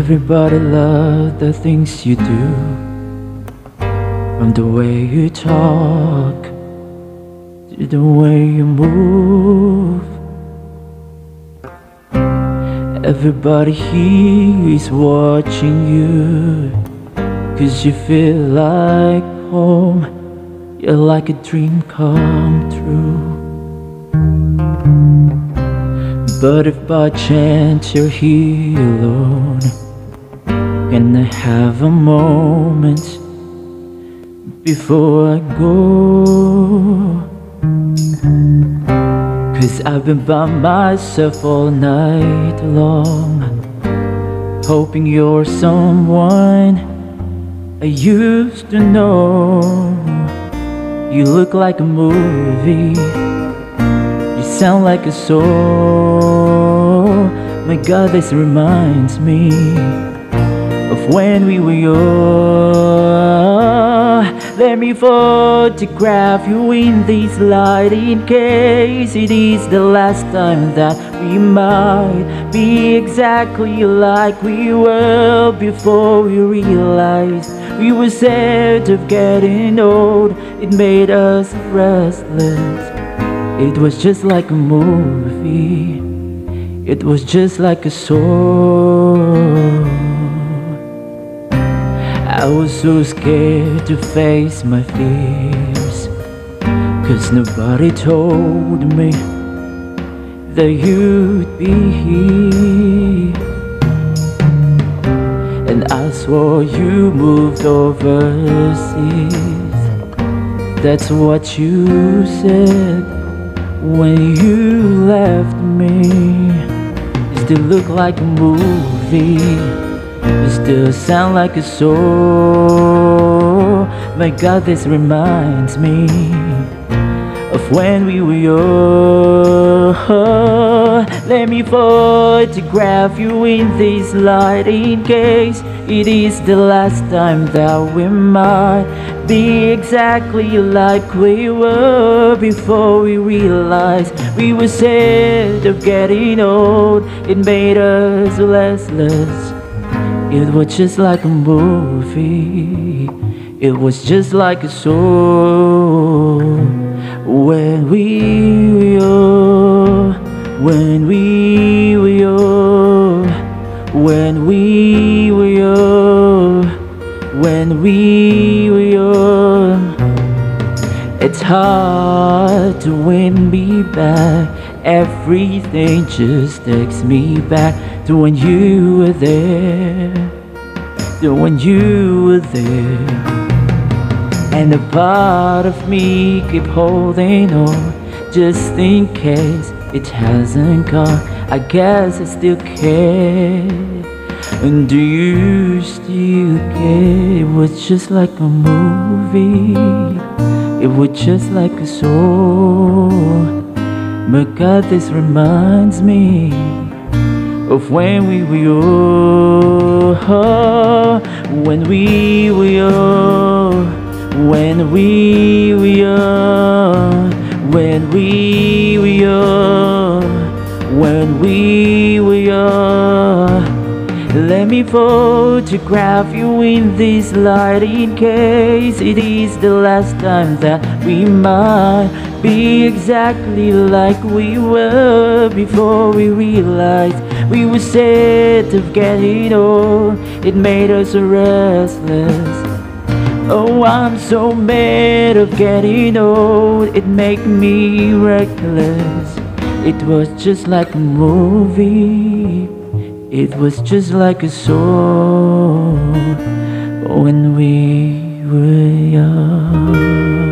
Everybody loves the things you do, from the way you talk to the way you move. Everybody here is watching you, 'cause you feel like home. You're like a dream come true. But if by chance you're here alone, can I have a moment before I go? 'Cause I've been by myself all night long, hoping you're someone I used to know. You look like a movie, you sound like a song. My God, this reminds me of when we were young. Let me photograph you in this light, in case it is the last time that we might be exactly like we were before we realized we were scared of getting old. It made us restless. It was just like a movie, it was just like a song. I was so scared to face my fears, 'cause nobody told me that you'd be here. And I swore you moved overseas. That's what you said when you left me. You still look like a movie, you still sound like a song. My God, this reminds me of when we were young. Let me photograph you in this light, in case it is the last time that we might be exactly like we were before we realized we were scared of getting old. It made us restless. It was just like a movie, it was just like a song. When we were young, when we were young, when we were young, when we were young. It's hard to win me back. Everything just takes me back to when you were there, to when you were there. And a part of me keep holding on, just in case it hasn't gone. I guess I still care. And do you still care? It was just like a movie, it was just like a song. My God, this reminds me of when we were young, when we were young, when we were young, when we were young, when we were young. Let me photograph you in this light, in case it is the last time that we might be exactly like we were before we realized we were scared of getting old. It made us restless. Oh, I'm so mad of getting old, it make me reckless. It was just like a movie, it was just like a song when we were young.